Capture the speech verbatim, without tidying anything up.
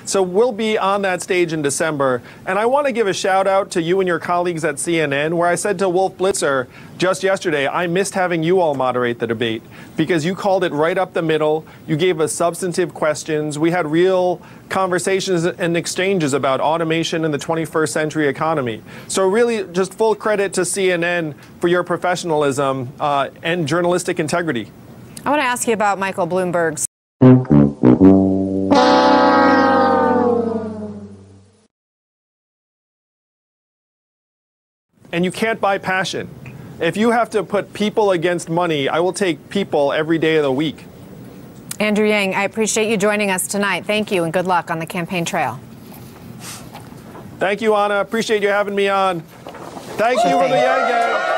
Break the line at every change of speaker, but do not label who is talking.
So we'll be on that stage in December. And I want to give a shout out to you and your colleagues at C N N, where I said to Wolf Blitzer just yesterday, I missed having you all moderate the debate because you called it right up the middle. You gave us substantive questions. We had real conversations and exchanges about automation in the twenty-first century economy. So really just full credit to C N N for your professionalism uh, and journalistic integrity.
I want to ask you about Michael Bloomberg's.
And you can't buy passion. If you have to put people against money, I will take people every day of the week.
Andrew Yang, I appreciate you joining us tonight. Thank you and good luck on the campaign trail.
Thank you, Anna. Appreciate you having me on. Thank you for the Yang Gang.